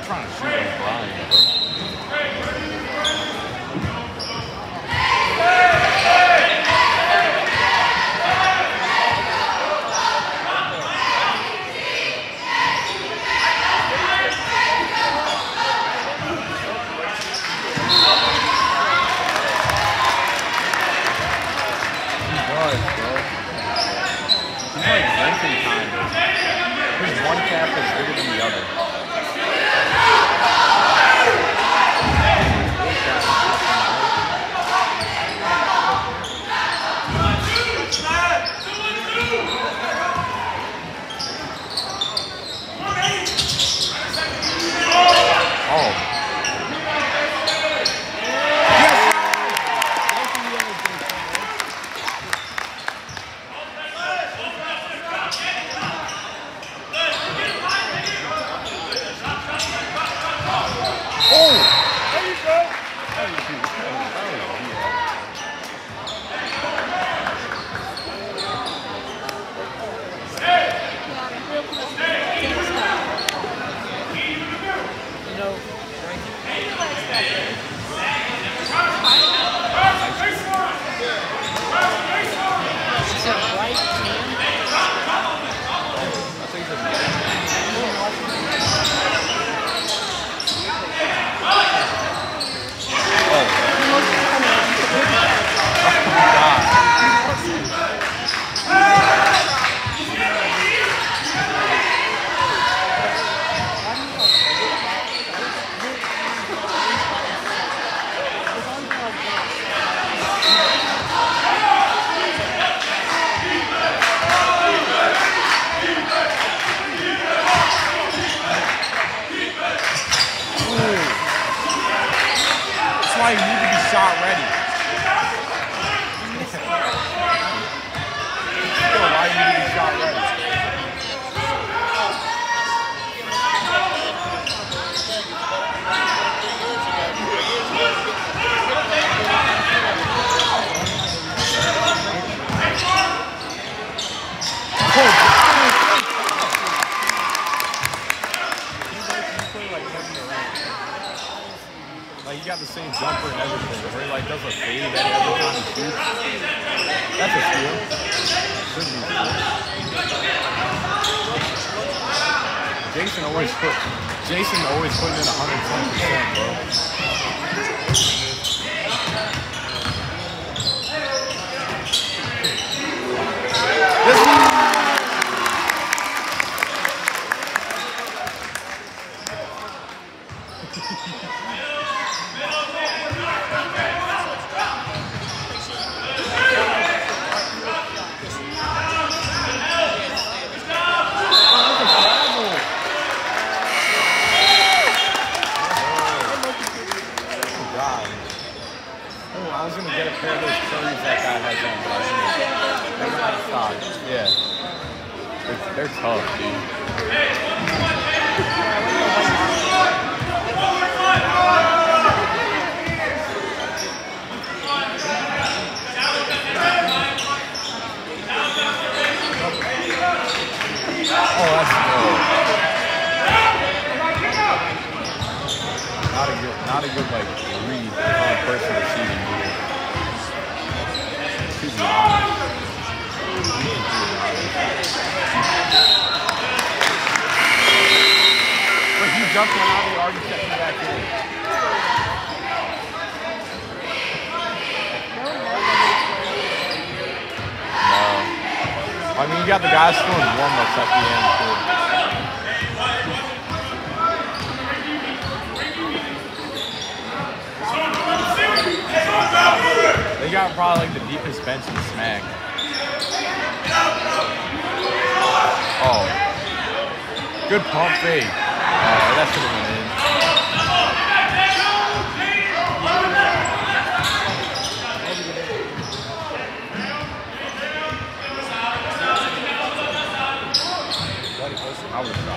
trying to shoot like Brian, bro. One cap is bigger than the other. Why you need to be shot ready. Why you need to be shot ready. Like, he got the same jumper and everything, where he like does a fade every time he shoots. That's a steal. Should be steal. Jason always putting in 120%, bro. I was going to get a pair of those curries that guy has on, but they're not stock. Yeah. They're tough, dude. Oh, that's cool. Not a good like read on person receiving here. Too long. But you jumped one out, you already checked me back in. No. I mean, you got the guys doing warm-ups at the end too. They got probably like the deepest bench in the SMAC. Oh. Good pump fake. Oh, that should have went in. I would have shot.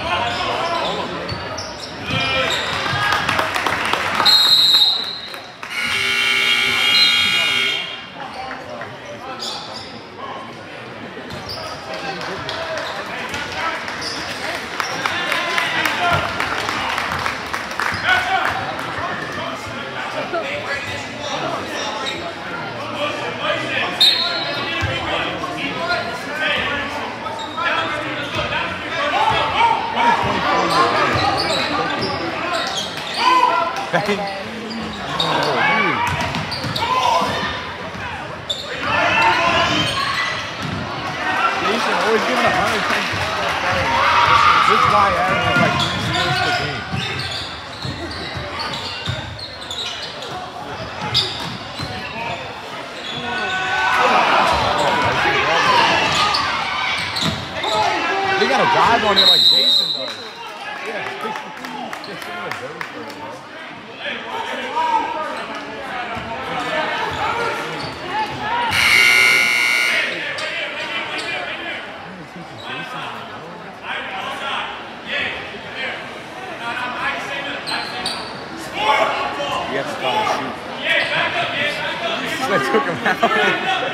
Bang. Oh, dude. Jason always giving 110. This is why Aaron is like 3 steals per game. They got a dive on it like Jason does. Yeah, just give him a dose for it, bro. You have to try to shoot. So I took him out.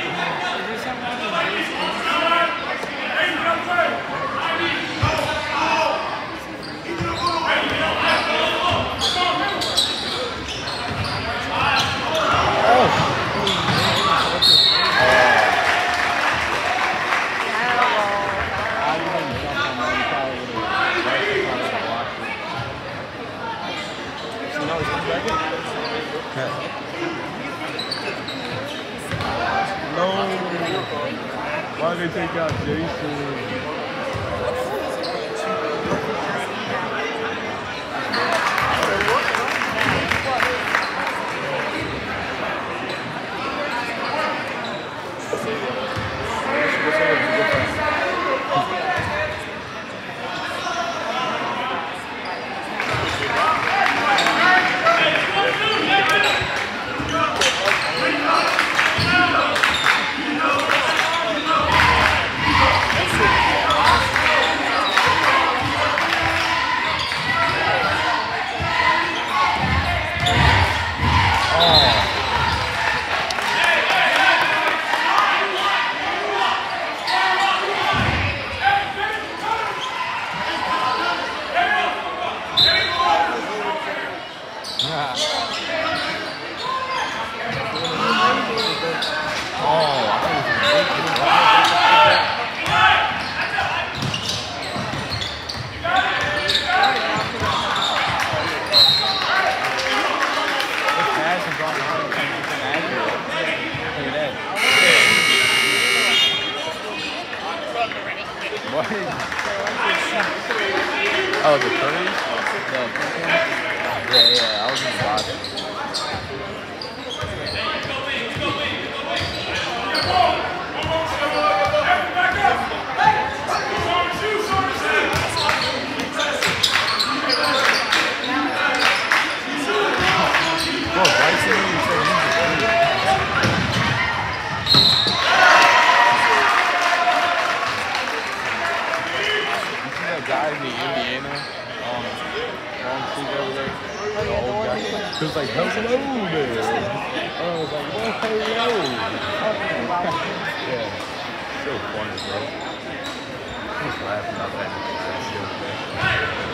No. Why did they take out Jason? Oh, the 30s? Yeah, I was just watching. Bro, Bryson, you said he's guy in the Indiana, long sleeve over there, the old guy. He was like, hello there. I was like, well, hello. Yeah, so funny, bro. I was laughing about that the other day.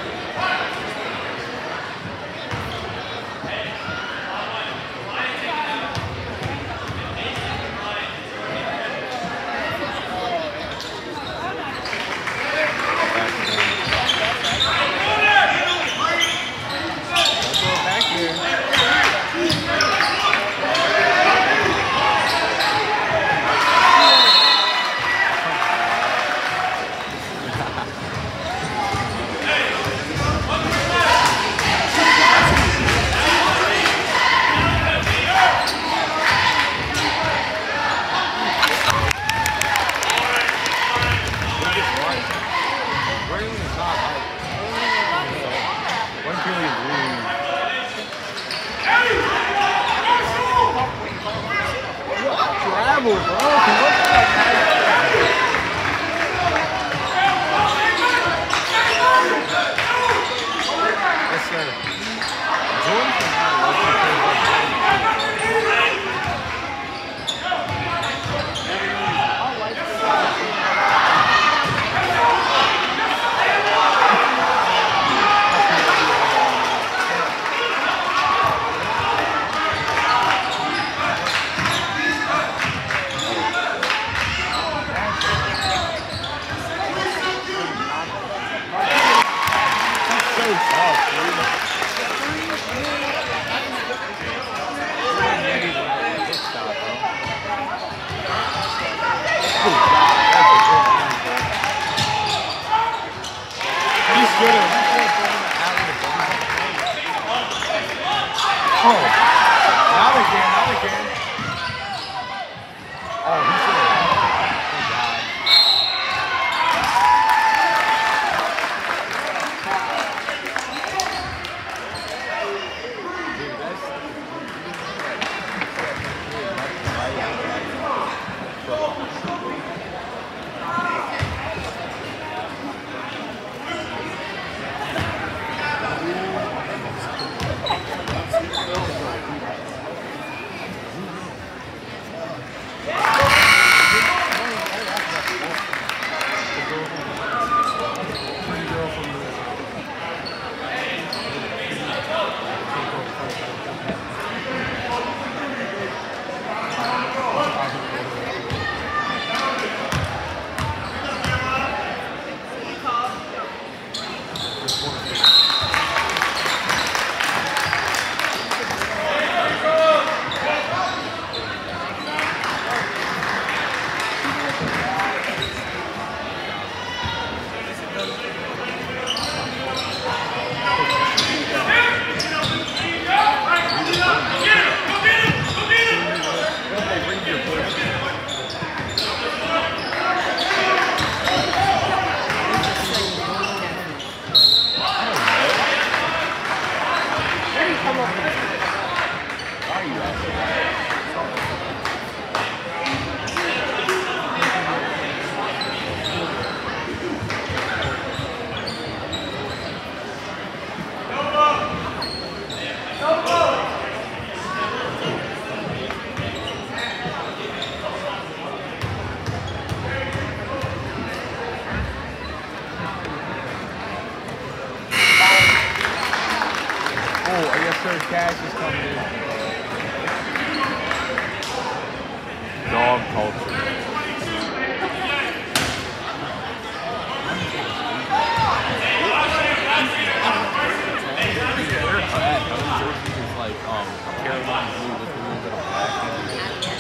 Oh, now they can. Now they can. Oh, he should have. Thank God. Dude, that's. Sir Cash is coming in. Dog culture. It's like Carolina blue with a little bit of black in it.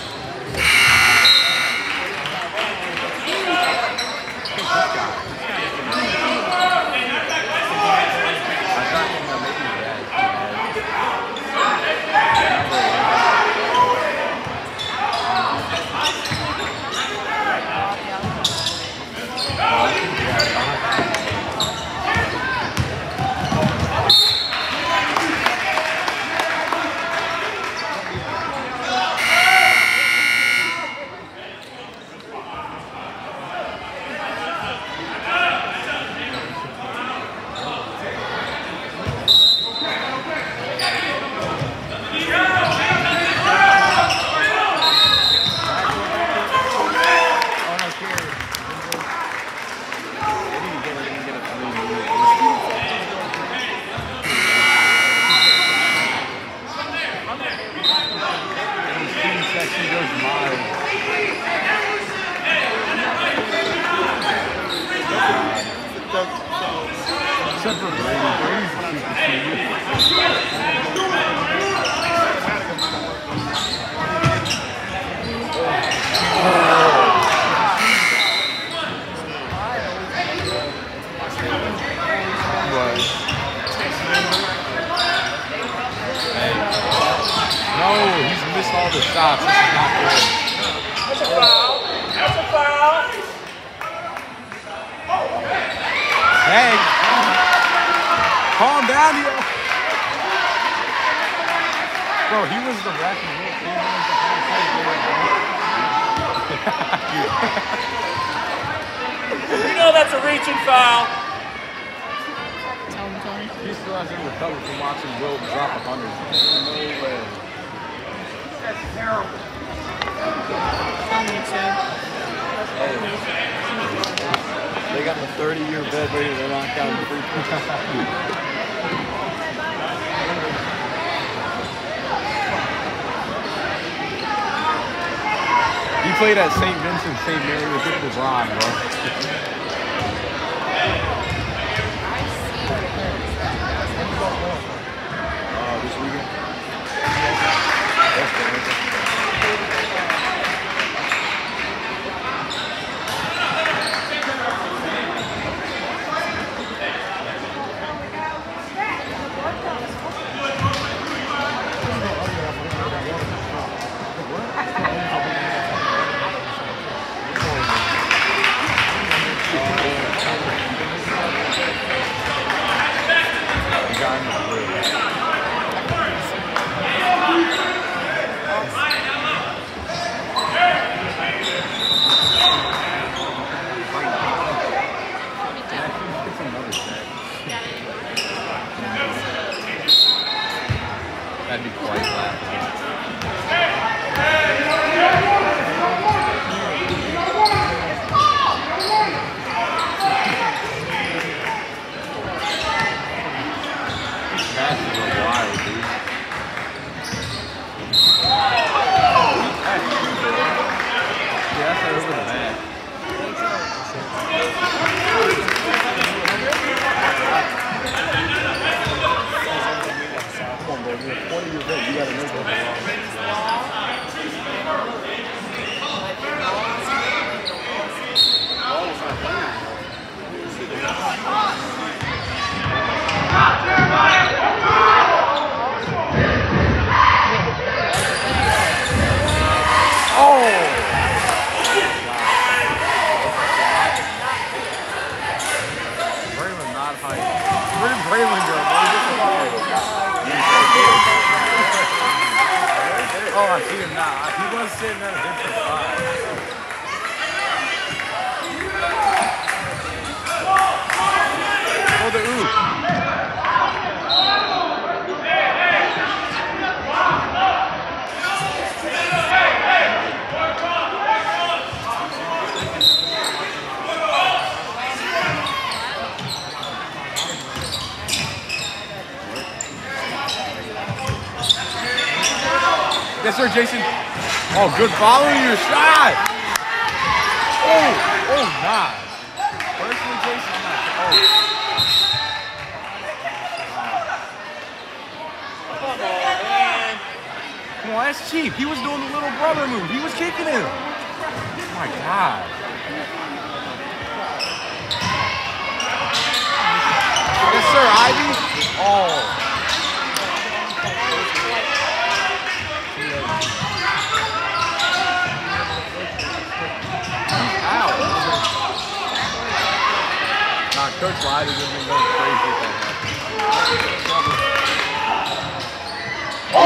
Except for Brady. Brady's a super senior. No, he's missed all the shots. This is not good. That's a foul. That's a foul. Hey, calm down, yo. Bro, he was the ref and he came in the You know that's a reaching foul. Tell him, Tony. He still hasn't recovered from watching Will drop 100. No way. That's terrible. Tell me too. They got the 30-year bed ready to knock down the free throw. He played at St. Vincent, St. Mary with LeBron, bro. This weekend? That'd be quite laughable. Passes are wild, dude. Yeah, that's over the mat. Come on, bro. You're 20 years old. You gotta know that. Braylon not high. Where did Braylon go? Oh, I see him now. He was sitting at a different spot. Oh, the ooh. Yes, sir, Jason. Oh, good following your shot. Oh, nice. Personally, Jason, nice. Oh. Come on, man. Come on, that's cheap. He was doing the little brother move. He was kicking him. Oh, my God. Yes, sir, Ivy. Oh. Coach Lyde has been going crazy with that. Oh!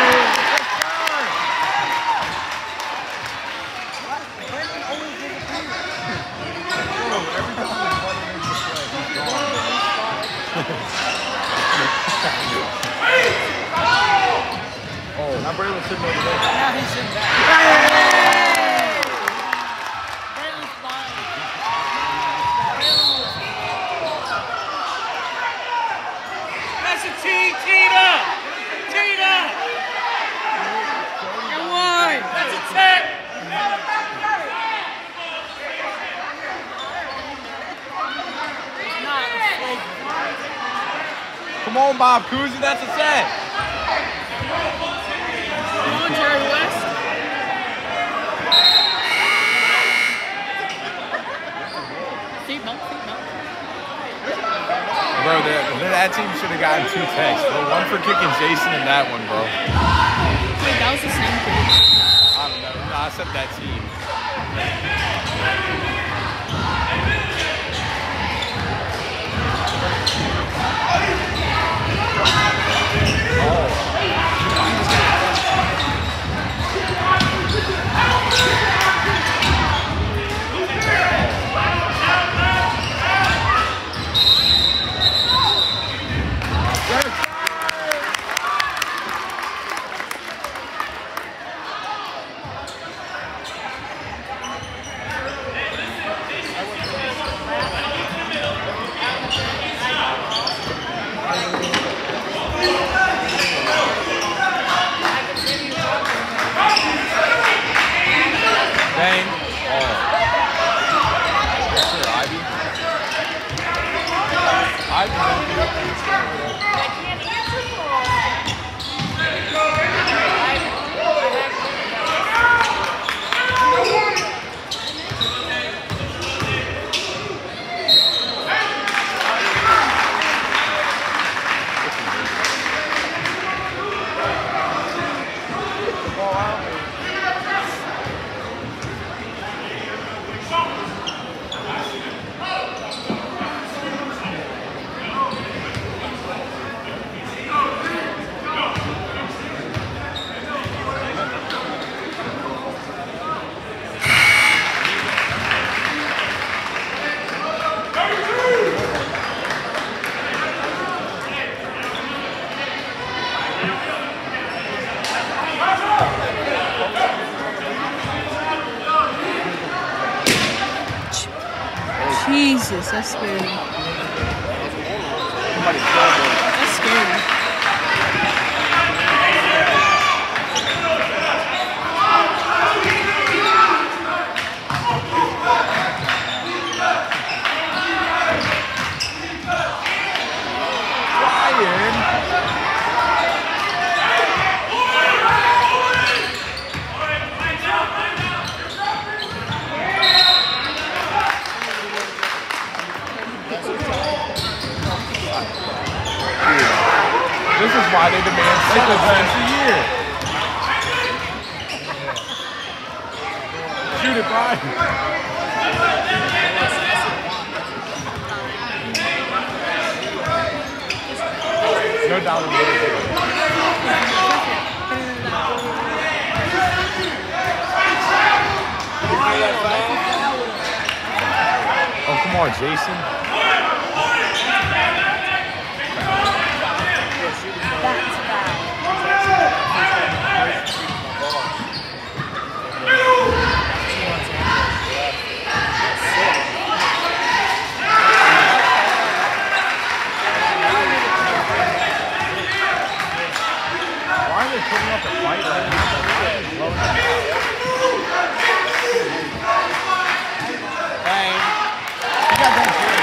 Oh, now Braylon's sitting over there. Now he's sitting back. Braylon's fine. That's a Tina! Tina! Come on! That's a tech! Not a fake. Come on, Bob Cousy, that's a set. Come on, Jerry West. Feet bump. Bro, that team should have gotten 2 texts, bro. One for kicking Jason and that one, bro. Wait, that was the same thing. I don't know. No, I said that team. Jesus, that's scary. Somebody killed him. That's scary. This is why they demand 6 events a year. Shoot it, Brian. No doubt about it. Oh, come on, Jason. Why are they putting up a fight right now? Hey, you got that shit.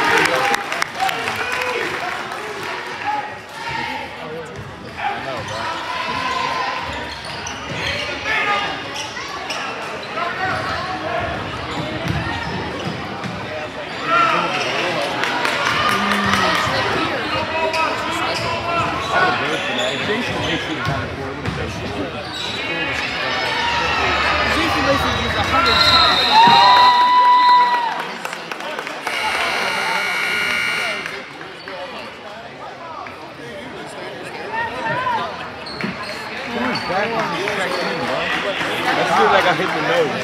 I know, bro. Jason Lacey is kind of cool. Jason Lacey is 100 times. That feels like I hit the nose.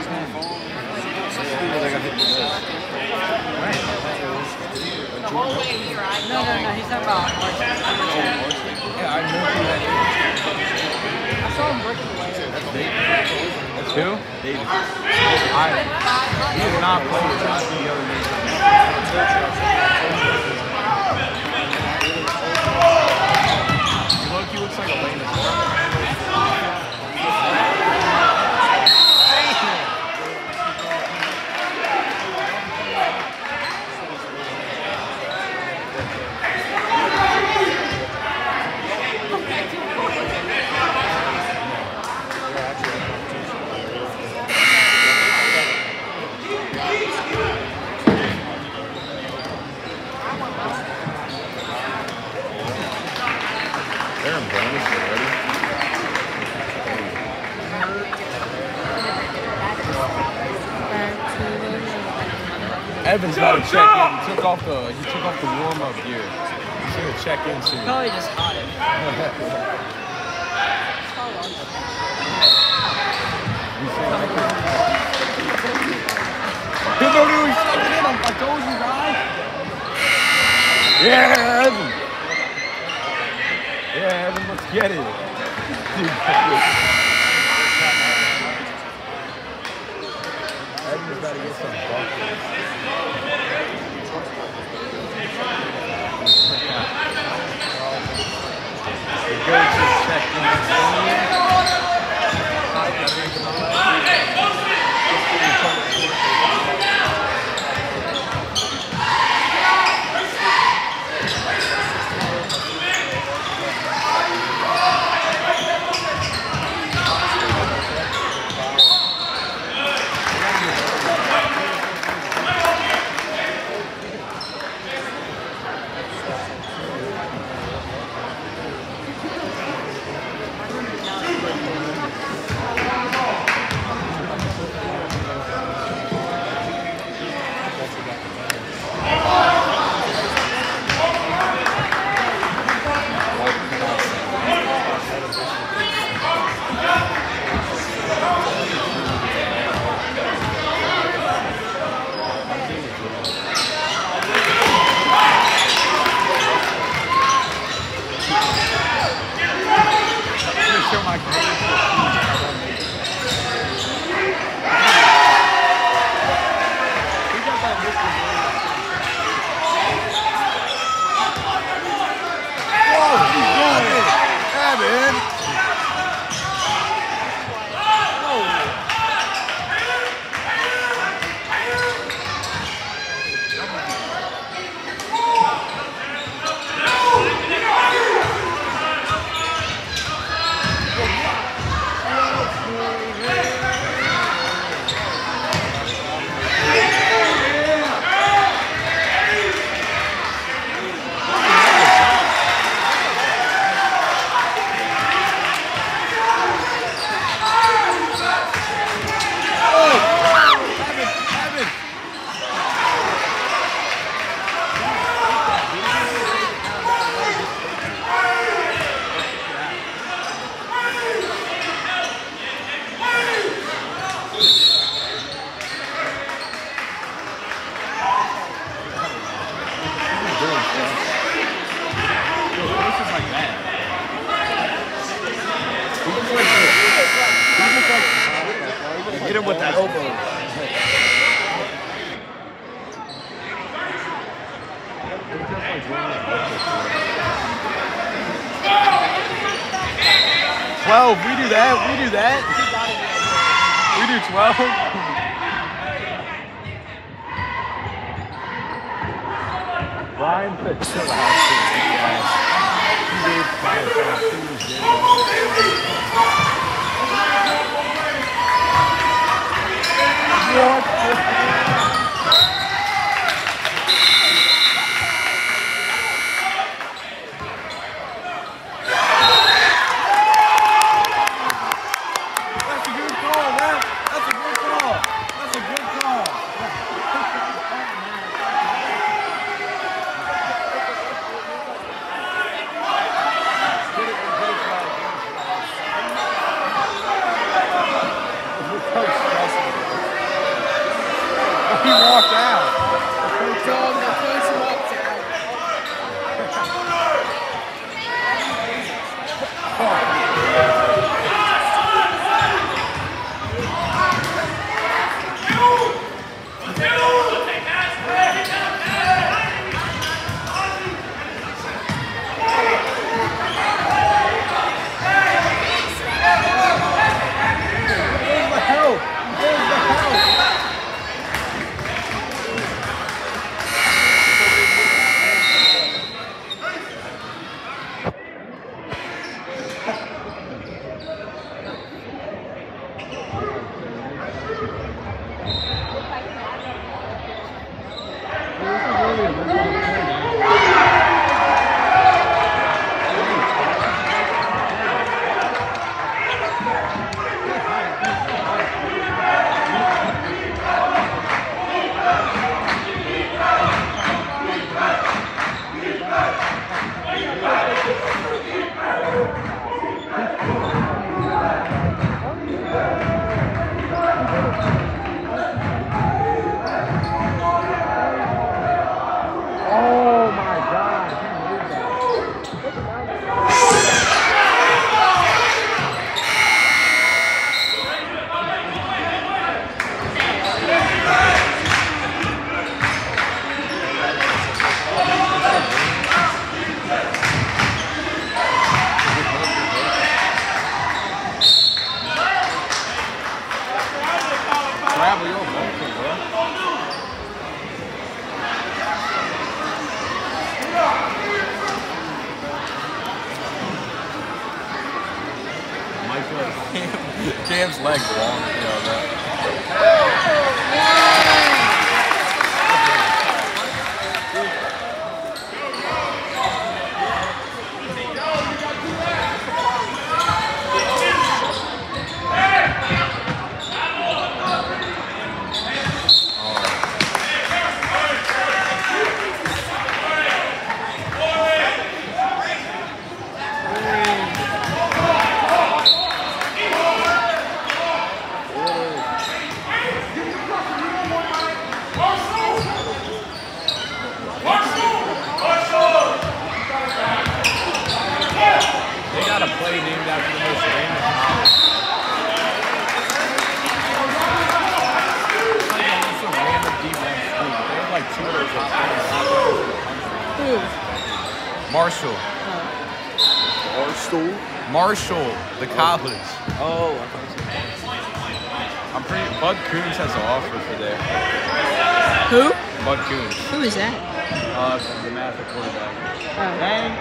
No, he's talking about Yeah, I know who that I saw him breaking away. is. That's who? David. He did not play with not the other name. Loki looks like a lame as fuck. They're in bonus already. Evan's got to check in. He took off the warm-up gear. He's gonna check in soon. Probably just hot it. He don't even check it in. I told you guys. Yeah, Evan. Yeah, Evan, let's get it. Evan's got to get some buckets. The coach is checking the Hit him with that elbow. "12, we do that, we do that. We do 12. Brian said chill out. He did fire. What? He walked out. Cam's leg long, you know that. Marshall. Marshall, the college. Oh, I'm pretty. Bud Coons has an offer for there. Who? Bud Coons. Who is that? The Maverick quarterback. Oh. Dang.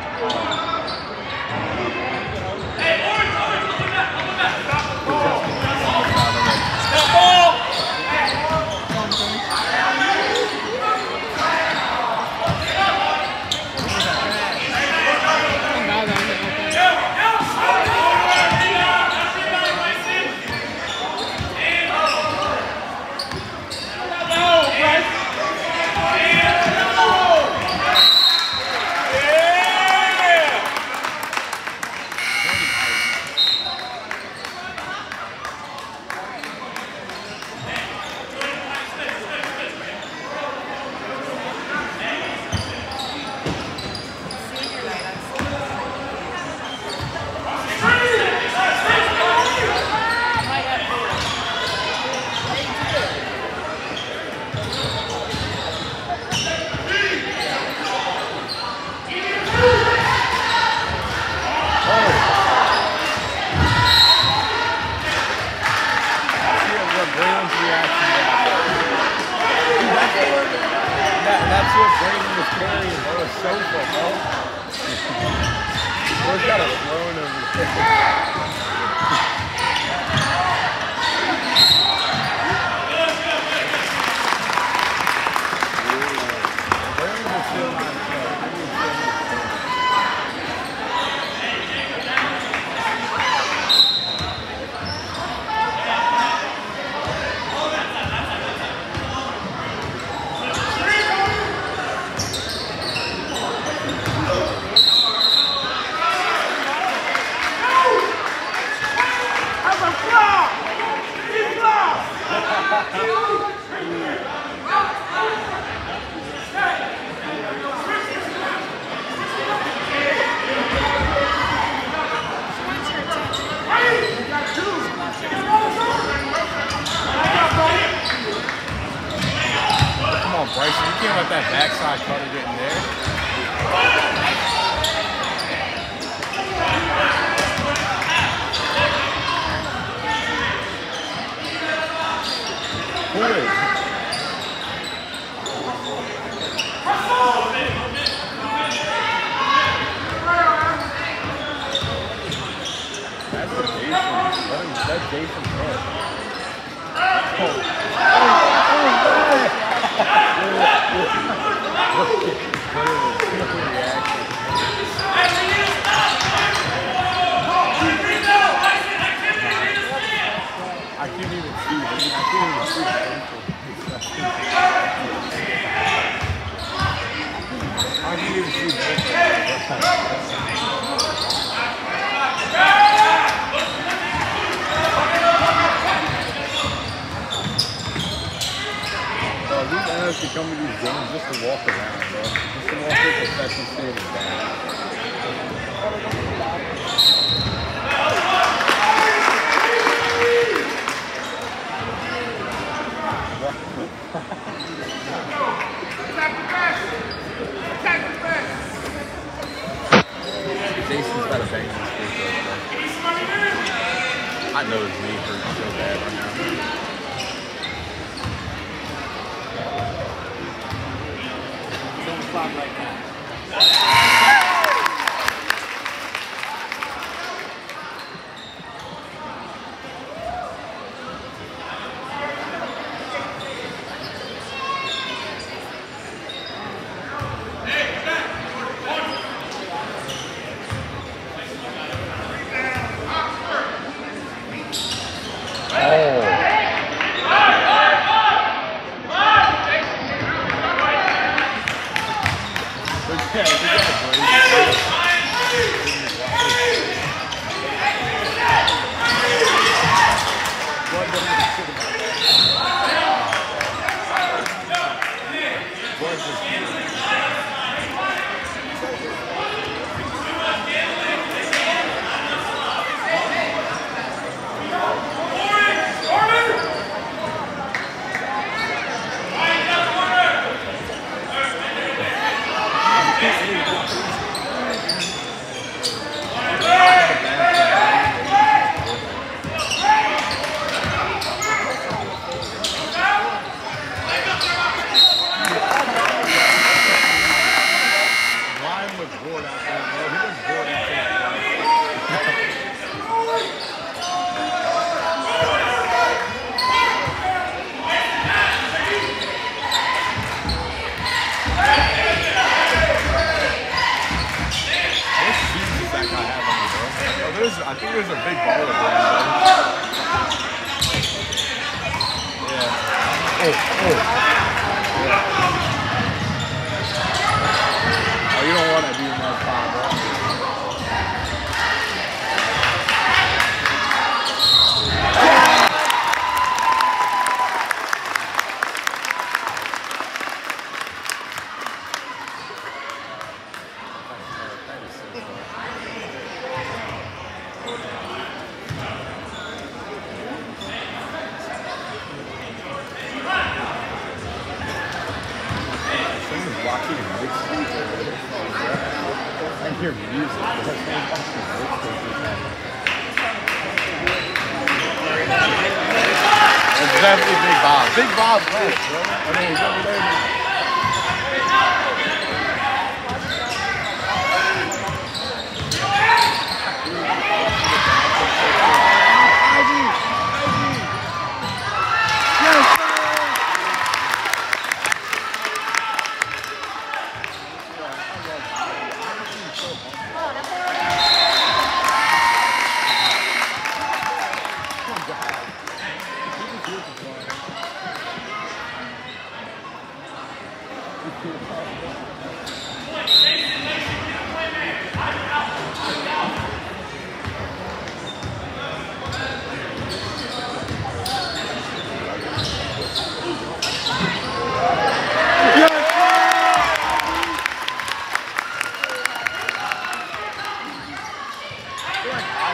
sofa, bro. Bro's got a throne over there. Bryson, you can't let that backside cutter get in there. Who is? That's the Jason. That's Jason's head. I can't even see. I can't even see. I can't even see. These analysts can come to these games just to walk around, bro. Just to walk through professional stadiums, man. Jason's got a bang in his face, bro. I know his knee hurts so bad right now. Like that. I think there's a big baller there. Yeah. Oh, you don't want to be in that spot, bro. I hear music. It's definitely Big Bob. Big Bob left, bro. I mean, he's over there now.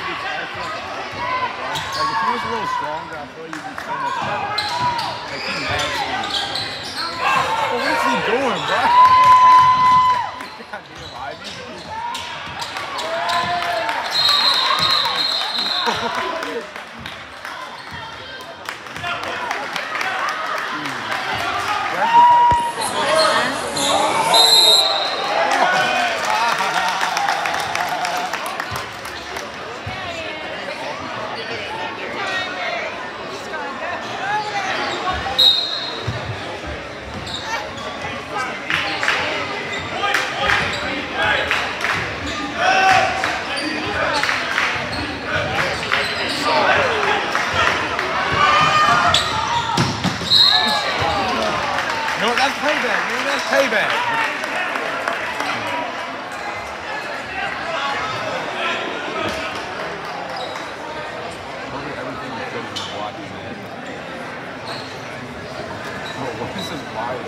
Like, if he was a little stronger, I feel like he'd be so much better. Like, he's mad speed. Well, what's he doing, bro? Goddamn, Ivy. No, that's payback, man. That's payback. Everything is good for watching that. Oh, what is this wild?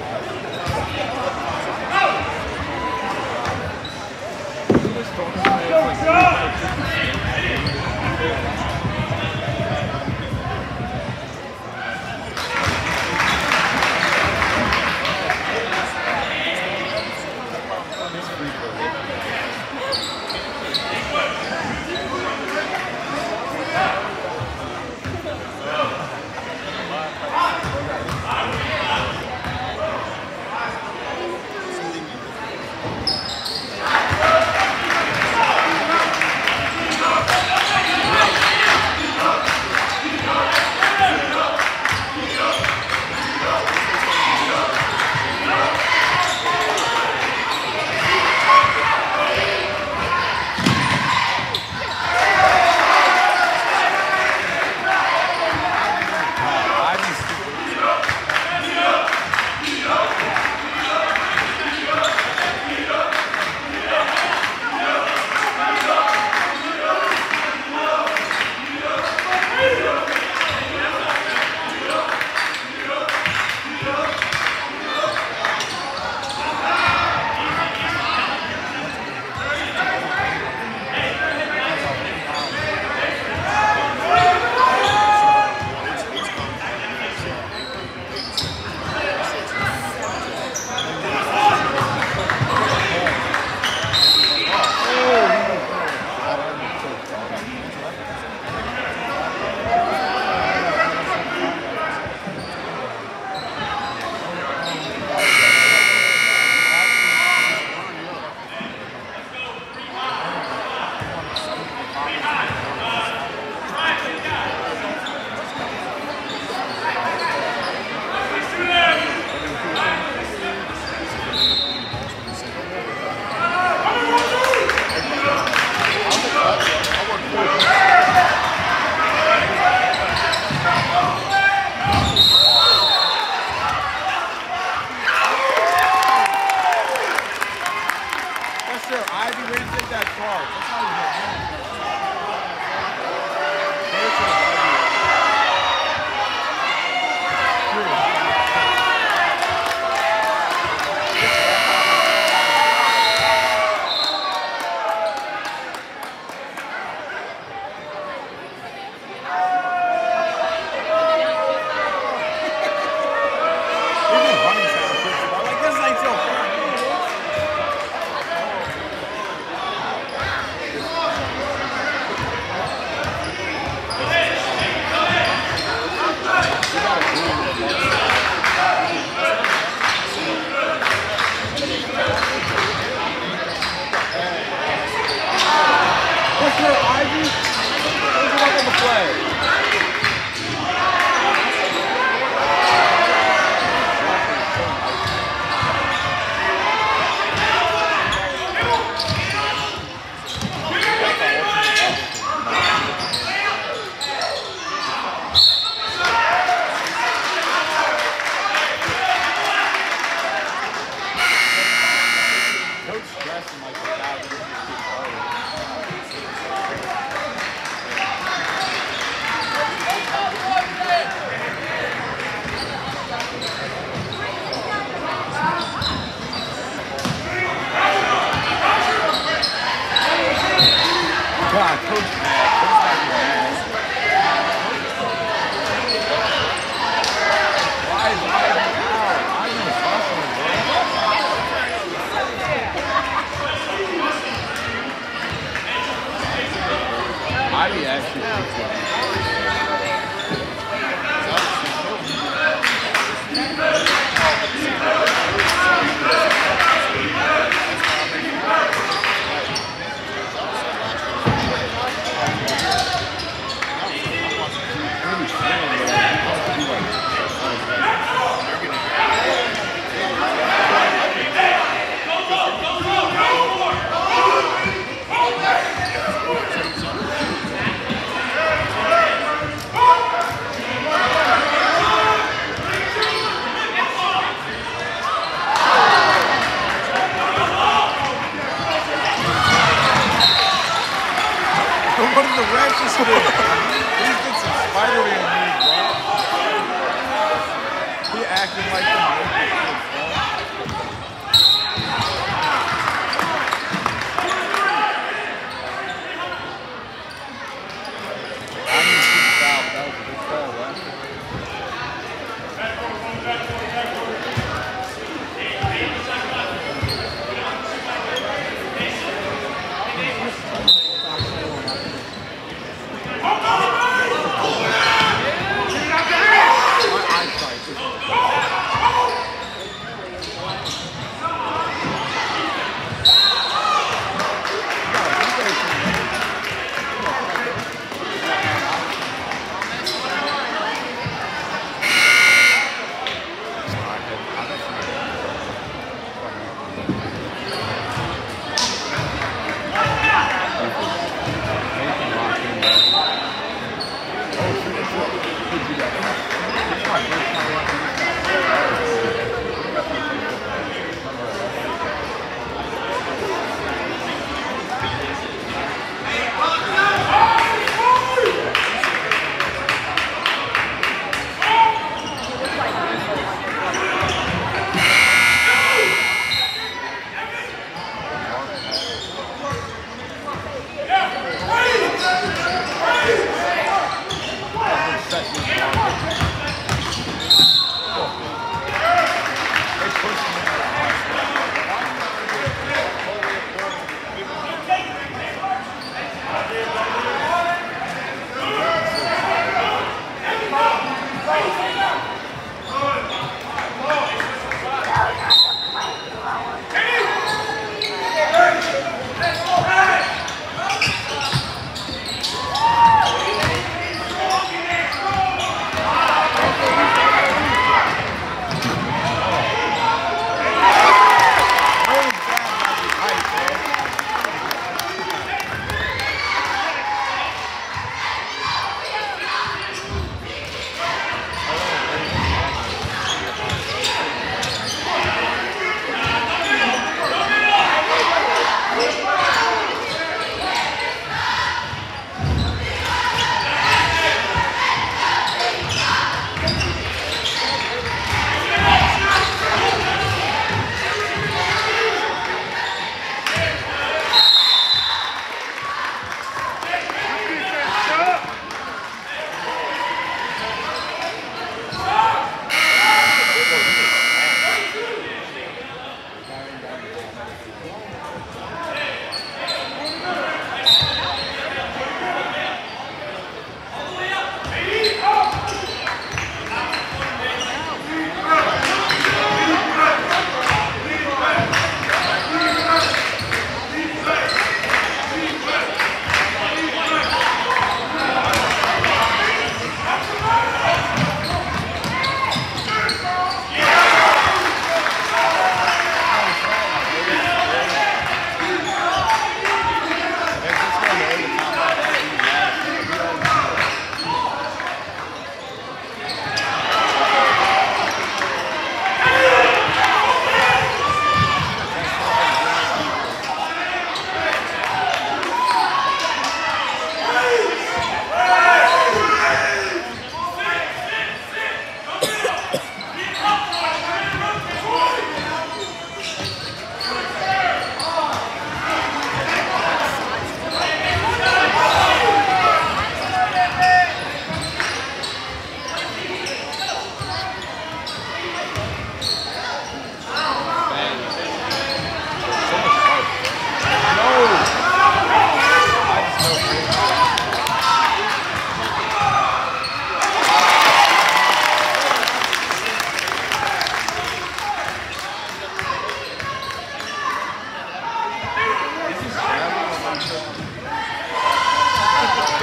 God, Coach mad. Coach might be mad. Why is Ivy out? Ivy was hustling, bro. Ivy actually thinks that. What is the ratchet shit? These did some Spider-Man moves, bro. He acting like the naked kids, bro. I didn't see the foul, but that was a good call, right?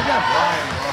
got Brian, bro.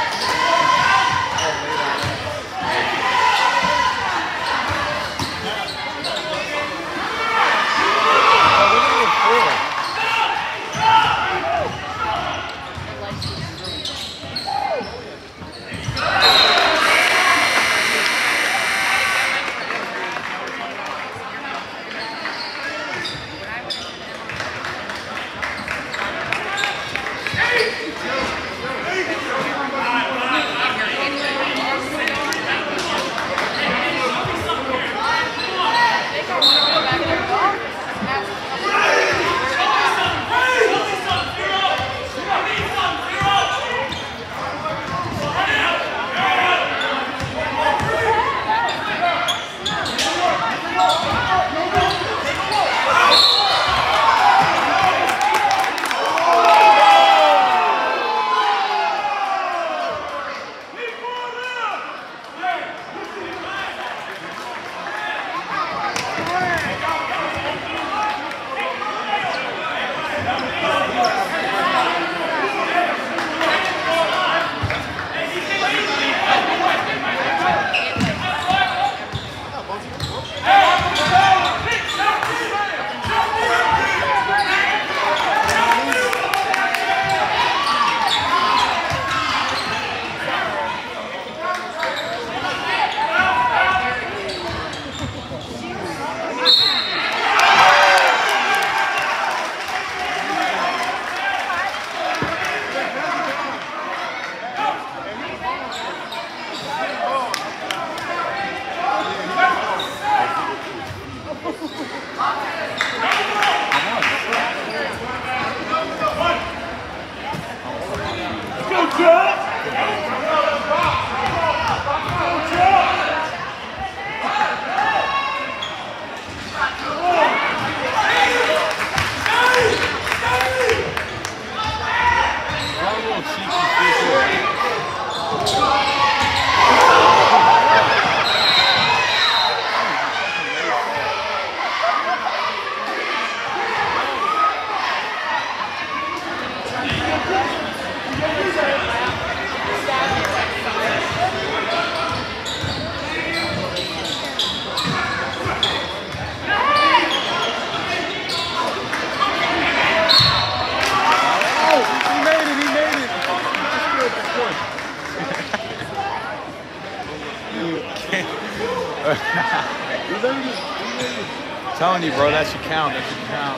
Telling you, bro, that should count. That should count.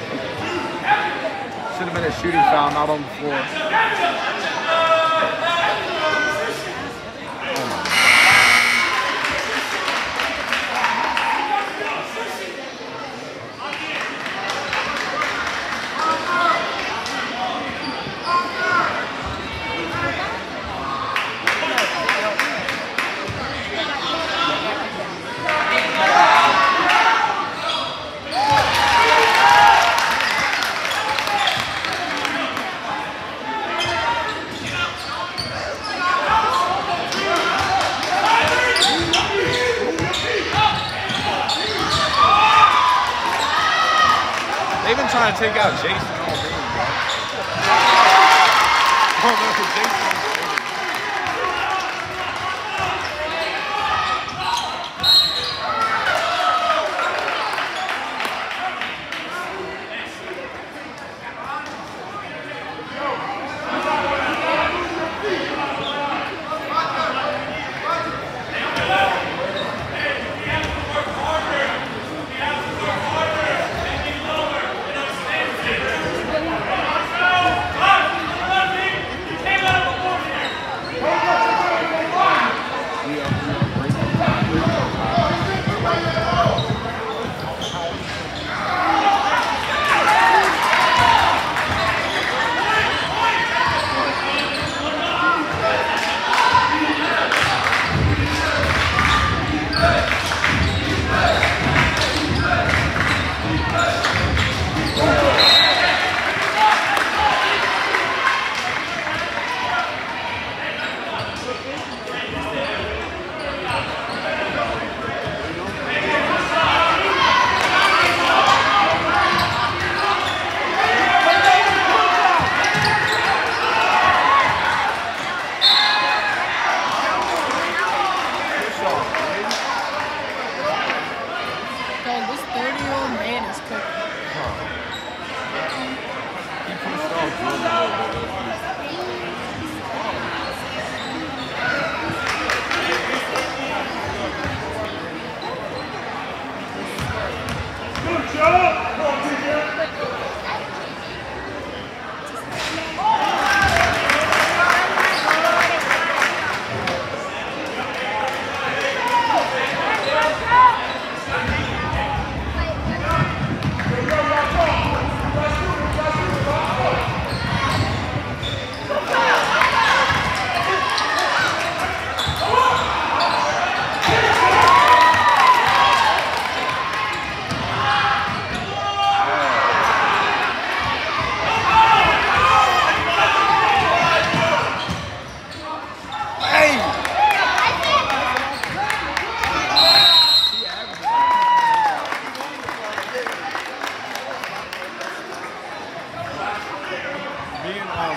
Should have been a shooting foul, not on the floor. They've been trying to take out Jason all game, bro. Oh, no, Jason.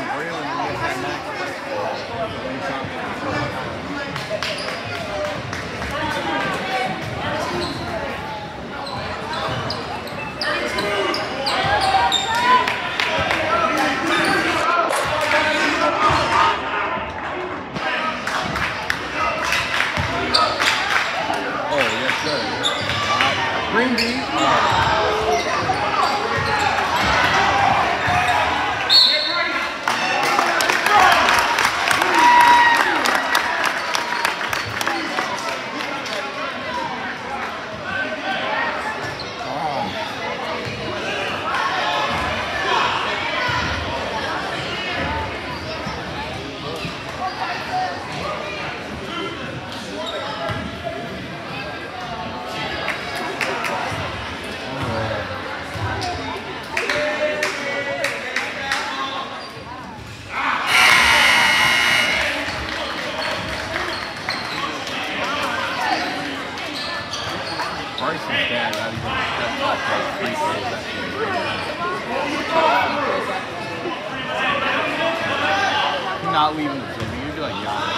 Braylon and get that max. Oh, yes, sir. Green bean. Bryce's dad not even stepped off those free throws that game. Not leaving the gym. You're doing Giannis.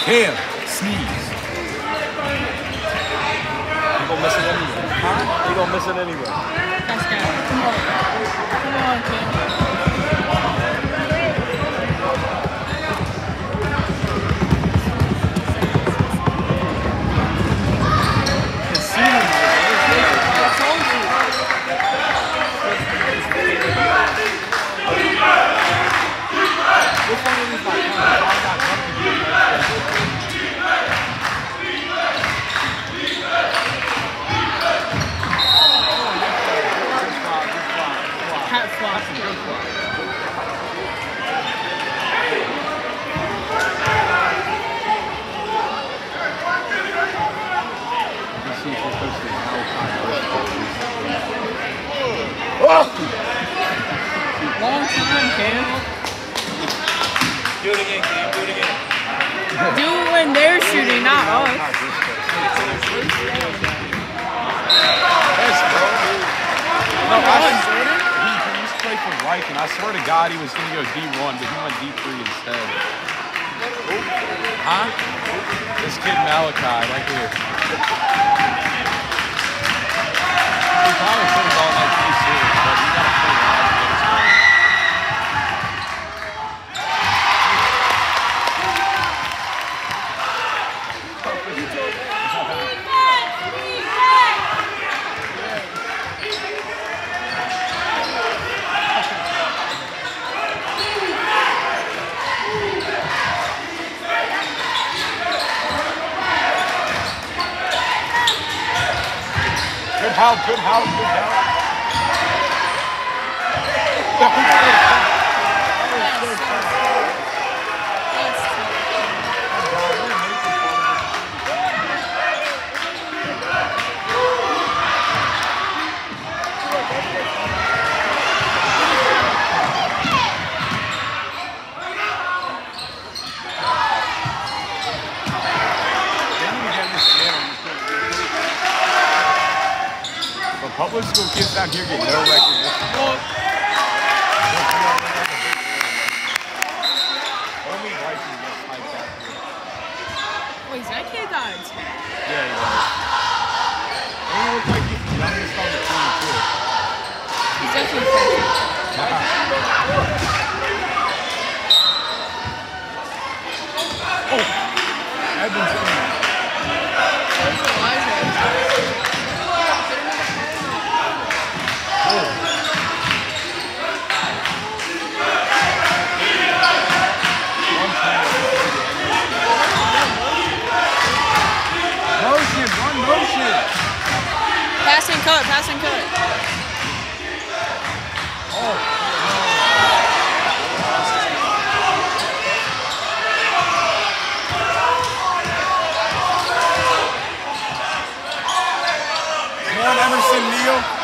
Cam, sneeze. You gonna miss it anyway. Huh? You gonna miss it anyway. That's good. Come on. Come on, Cam. Hat flop. Long time, Cam. Do it again, Cam. Do it again. Do it when they're shooting, not us. Yes, bro. No, he used to play for Reich, and I swear to God he was going to go D1, but he went D3 instead. Huh? This kid Malachi, right here. He probably put him on like D2, but you got to play live to get his game. Good help, good help, good help. Public school kids down here get no recognition. Only Viking gets hyped out here. Wait, is that kid got a tag? Yeah, he was. And he looked like he's the youngest on the team, too. He's definitely crazy. Oh! Evans in. That's Elijah. Motion, one motion. Pass and cut, pass and cut. Come on, Emerson, Neal.